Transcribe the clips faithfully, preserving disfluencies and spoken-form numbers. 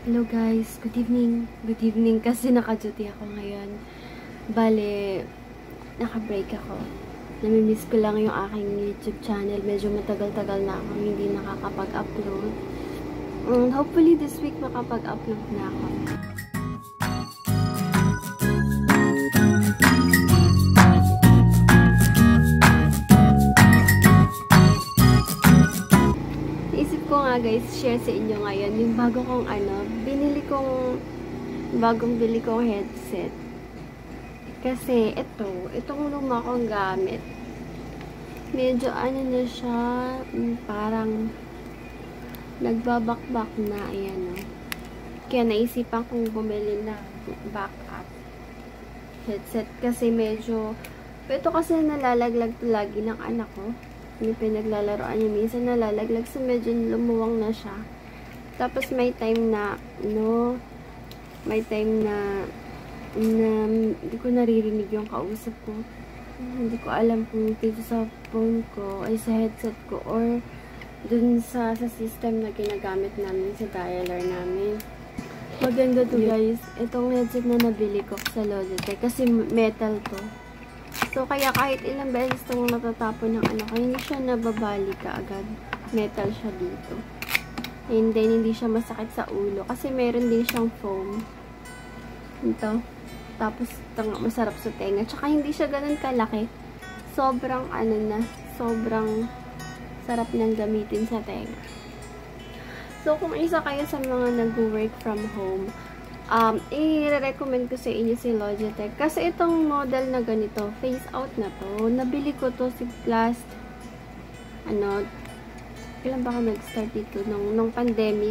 Hello guys, good evening. Good evening kasi naka-duty ako ngayon. Bale, naka-break ako. Namimiss ko lang yung aking YouTube channel. Medyo matagal-tagal na ako hindi nakakapag-upload. And hopefully this week makapag-upload na ako. Ko nga guys, share sa inyo ngayon yung bago kong ano, binili kong bagong bili kong headset. Kasi ito, itong luma kong gamit. Medyo ano na siya, parang nagbabakbak na, ayan o. Kaya naisipan kong bumili ng backup headset kasi medyo, ito kasi nalalaglag to lagi ng anak ko. Yung pinaglalaroan niya, minsan nalalaglag, so medyo lumuwang na siya. Tapos may time na, no, may time na, na hindi ko naririnig yung kausap ko. Hindi ko alam kung dito sa phone ko, ay sa headset ko, or dun sa, sa system na ginagamit namin, sa dialer namin. Maganda to guys, itong headset na nabili ko sa LOGITECH, kasi metal to. So, kaya kahit ilang beses itong natatapon ng ano ko, hindi siya nababali ka agad. Metal siya dito. And then, hindi siya masakit sa ulo. Kasi meron din siyang foam. Ito. Tapos, ito nga, masarap sa tenga. Tsaka, hindi siya ganun kalaki. Sobrang, ano na, sobrang sarap nang gamitin sa tenga. So, kung isa kayo sa mga nag-work from home, Um, i-recommend ko sa inyo si LOGITECH. Kasi itong model na ganito, face out na to. Nabili ko to si last, ano, kailan ba ako nag-start dito? Nung, nung pandemic.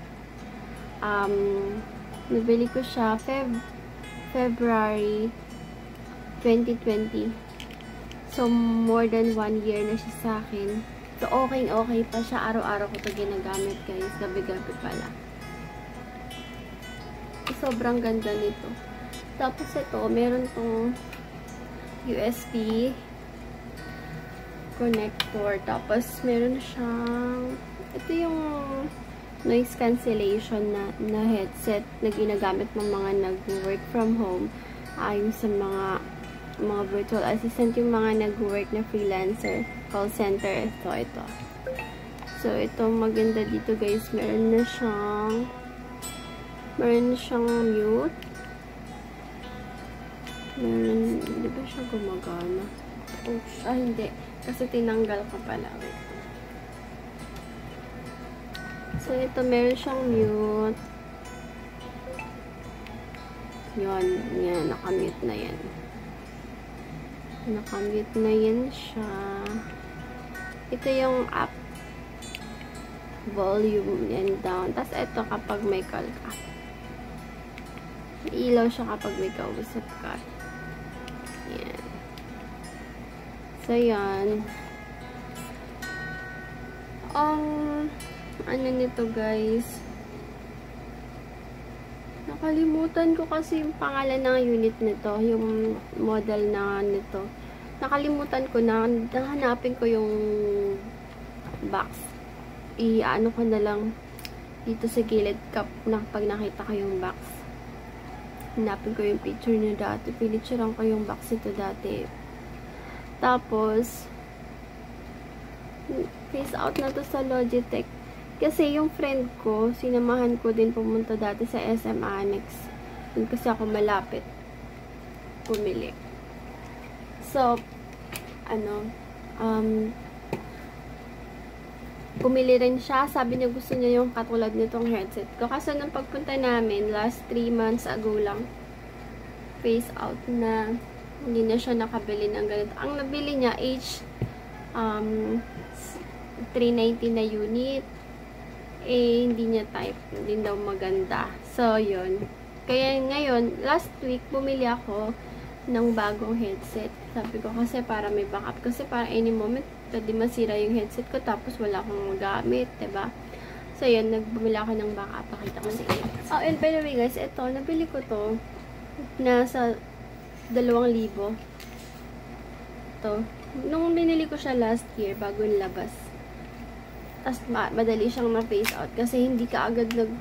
Um, nabili ko siya Feb February twenty twenty. So, more than one year na siya sa akin. So, okay, okay pa siya. Araw-araw ko to ginagamit guys. Gabi-gabi pala. Sobrang ganda nito. Tapos ito, meron tong U S B connector. Tapos meron siyang, ito yung noise cancellation na, na headset na ginagamit ng mga nag-work from home. Ayon sa mga mga virtual assistant, yung mga nag-work na freelancer, call center. Ito, ito. So, ito maganda dito guys. Meron na siyang meron siyang mute. Meron, hindi ba siya gumagana? Oops, ah, hindi. Kasi tinanggal ko pala. Wait. So, ito, meron siyang mute. Yun, yan, nakamute na yan. Nakamute na yan siya. Ito yung up volume and down. Tapos, ito kapag may call ka. Ilaw siya kapag may kausap ka. Yan. So, yan. Ang, um, ano nito, guys. Nakalimutan ko kasi yung pangalan ng unit nito. Yung model na nito. Nakalimutan ko na. Nahanapin ko yung box. I-ano ko na lang dito sa gilid cup na pag nakita ko yung box. Hanapin ko yung picture niya dati. Pinicturean ko yung box ito dati. Tapos, face out na to sa LOGITECH. Kasi yung friend ko, sinamahan ko din pumunta dati sa S M ANNEX. Doon kasi ako malapit pumili. So, ano, um, pumili rin siya. Sabi niya gusto niya yung katulad nitong headset ko. Kasi nung pagpunta namin, last three months ago lang, face out na hindi na siya nakabili ng ganito. Ang nabili niya, H um, three ninety na unit. Eh, hindi niya type. Hindi daw maganda. So, yun. Kaya ngayon, last week, bumili ako ng bagong headset. Sabi ko kasi para may backup. Kasi para any moment, pwede masira yung headset ko tapos wala akong magamit, diba? So, yun, nagbumili ako ng backup. Pakita ko sa inyo. Oh, and by the way guys, ito, nabili ko to nasa dalawang libo. Ito. Nung binili ko siya last year, bago nilabas. Tapos, ma madali siyang ma-face out kasi hindi ka agad nag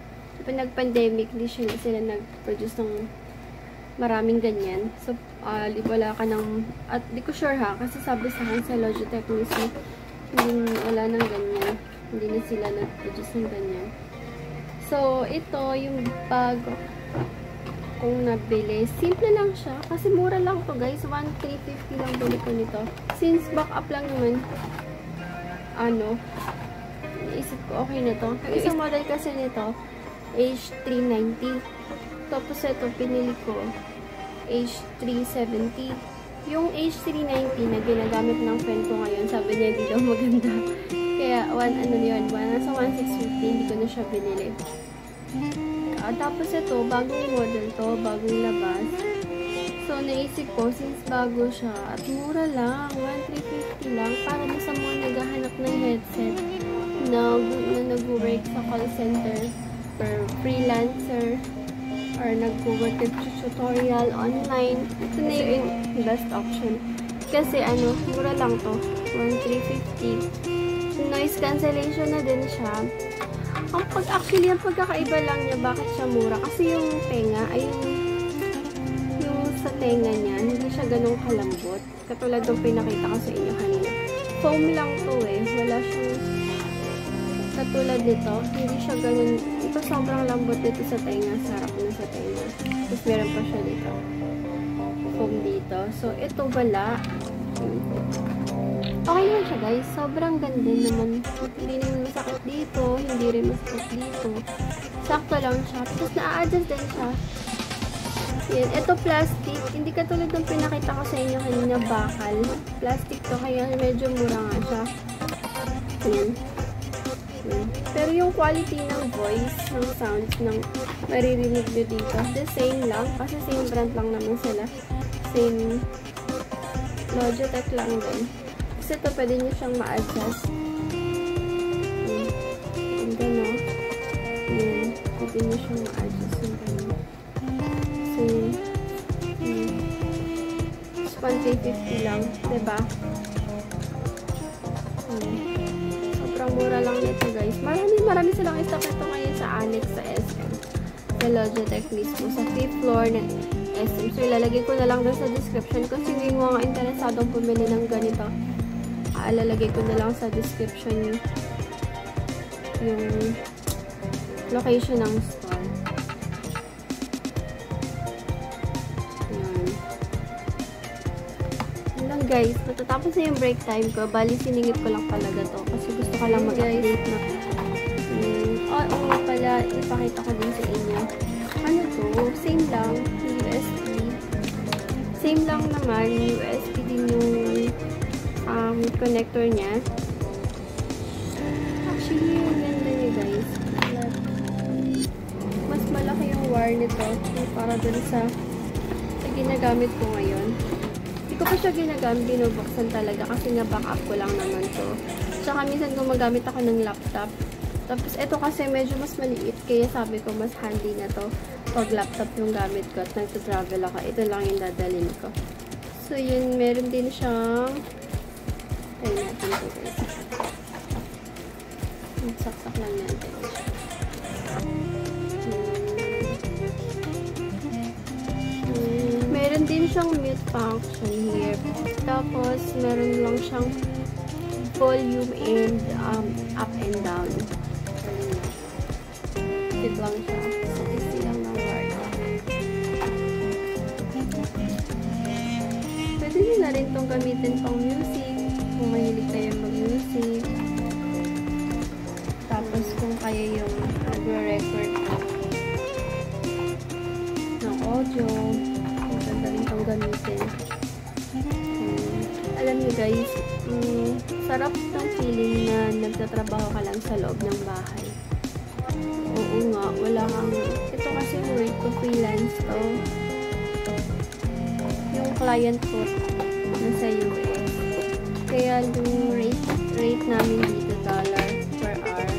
pinag-pandemic, hindi sila, sila nag-produce ng maraming ganyan. So, uh, wala ka ng, at di ko sure ha, kasi sabi sa akin sa Logitech mismo, hindi, wala nang ganyan. Hindi na sila nag-produce ng ganyan. So, ito, yung bag kung nabili. Simple lang siya. Kasi mura lang to guys. one thousand three hundred fifty lang bili ko nito. Since back up lang naman, ano, naisip ko okay na to. Yung isang model kasi nito, H three ninety. Tapos ito, pinili ko, H three seventy. Yung H three ninety na ginagamit ng friend ko ngayon, sabi niya hindi daw maganda. Kaya, one, ano yun, one, nasa one thousand six hundred fifty, hindi ko na siya binili. Uh, tapos ito, bagong model to, bagong labas. So, naisip ko, since bago siya, at mura lang, one thousand three hundred fifty lang, para na sa mga naghahanap ng headset na, na nag-work sa call center, or freelancer, or nag-work with tutorial online. Ito na yung best option. Kasi, ano, mura lang to, one thousand three hundred fifty. Noise cancellation na din siya. Ang pag actually, ang pagkakaiba lang niya, bakit siya mura? Kasi yung tenga, ay yung, yung sa tenga niya, hindi siya ganun kalambot. Katulad ng pinakita ko sa inyo kanina. Foam lang to eh. Wala siyang, katulad nito, hindi siya ganun. Ito sobrang lambot dito sa tenga, sarap na sa tenga. Tapos meron pa siya dito. Foam dito. So, ito wala. Okay naman siya guys. Sobrang ganda naman. Hindi naman masakit dito. Hindi rin masakit dito. Sakto lang siya. Tapos na-adjust din siya. Yan. Ito plastic. Hindi katulad ng pinakita ko sa inyo kanina bakal. Plastic to. Kaya medyo mura nga siya. Yan. Yan. Pero yung quality ng voice, ng sounds, ng maririnig nyo dito, the same lang. Kasi same brand lang naman sila. Same Logitech lang din. Kasi ito, pwede nyo siyang ma-adjust. Yan. And then, no? Yan. Pwede nyo siyang ma-adjust. Yung ganun. So, yan. one thousand three hundred fifty lang. Diba? Yan. Sobrang mura lang nito, guys. Marami, marami silang stock ito ngayon sa Annex, sa S M. Sa Logitech mismo. Sa fifth floor na S M. So, ilalagay ko na lang doon sa description. Kung sino yung mga interesadong pumili ng ganito, ilalagay ko na lang sa description yung, yung location ng store. Ayan. Ayan lang guys. Matatapos na yung break time ko. Bali, siningit ko lang talaga to. Kasi gusto ko lang mag-update na. Ayan. Oh, oo nga pala. Ipakita ko din sa inyo. Ano to? Same lang. U S B. Same lang naman. U S B din yung Um, connector niya. Actually, yung ganda niya guys. Mas malaki yung wire nito para dun sa, sa ginagamit ko ngayon. Hindi ko pa siya ginagamit, binubuksan talaga kasi nga backup ko lang naman to. Tsaka minsan gumagamit ako ng laptop. Tapos ito kasi medyo mas maliit kaya sabi ko mas handy na to pag laptop yung gamit ko at nagta-travel ako. Ito lang yung dadalhin ko. So yun, meron din siyang try natin ito guys. Saksak lang natin. Hmm. Meron din siyang mute function here. Tapos, meron lang siyang volume and um, up and down. Sit lang siya. So, easy lang ng word. Pwede nyo na rin itong gamitin pang music. Kung mahilig tayo mag-music. Tapos kung kayo yung nagre-record ng audio, maganda rin itong gamitin. Um, alam nyo guys, um, sarap ng feeling na nagtatrabaho ka lang sa loob ng bahay. Oo nga, wala kang, ito kasi work ko, freelance to. Yung client ko nasa U S. Kaya yung rate, rate namin dito, dollar per hour.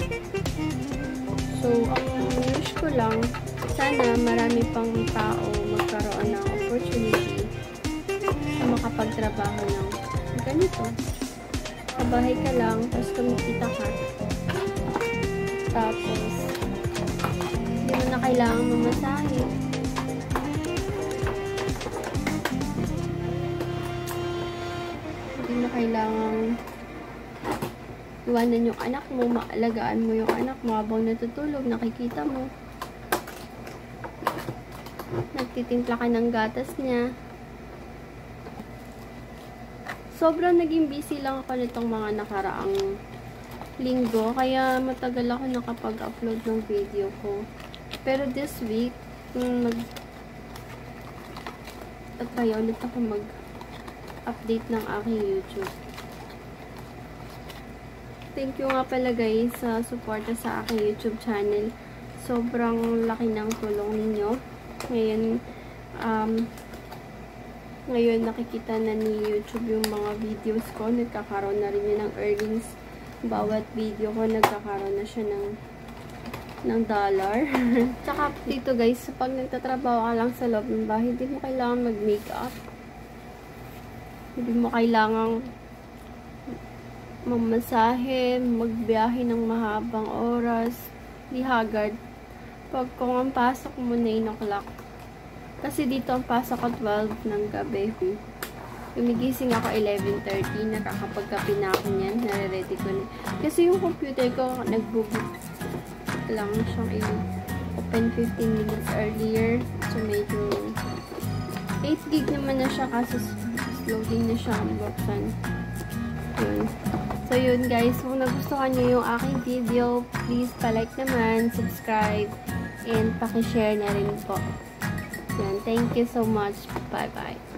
So, ang wish ko lang, sana marami pang tao magkaroon ng opportunity na makapagtrabaho ng ganito. Sa bahay ka lang, tapos kumikita ka. Tapos, kailangang mamasahe. Hindi na kailangang iwanan yung anak mo, maalagaan mo yung anak mo habang natutulog, nakikita mo. Nagtitimpla ka ng gatas niya. Sobrang naging busy lang ako nitong mga nakaraang linggo, kaya matagal ako nakapag-upload ng video ko. Pero this week, mag at kaya ulit ako mag-update ng aking YouTube. Thank you nga pala guys sa suporta sa aking YouTube channel. Sobrang laki ng tulong ninyo. Ngayon, um, ngayon nakikita na ni YouTube yung mga videos ko. Nagkakaroon na rin yun ng earnings. Bawat video ko, nagkakaroon na siya ng ng dollar. Tsaka dito guys, pag nagtatrabaho ka lang sa loob ng bahay, hindi mo kailangan mag-makeup. Hindi mo kailangang mamasahe, magbiyahe ng mahabang oras, di haggard. Pag kung ang pasok mo nine o'clock, kasi dito ang pasok ko twelve ng gabi. Gumigising ako eleven thirty, nakakapagkape na ako niyan, nare-ready ko na. Kasi yung computer ko, nag-boot lang siyang i-open fifteen minutes earlier. So, medyo eight gig naman na siya, kasi slow din na siya ang buksan. Yun. So, yun guys. Kung nagustuhan nyo yung aking video, please palike naman, subscribe, and pakishare na rin po. Yan. Thank you so much. Bye-bye.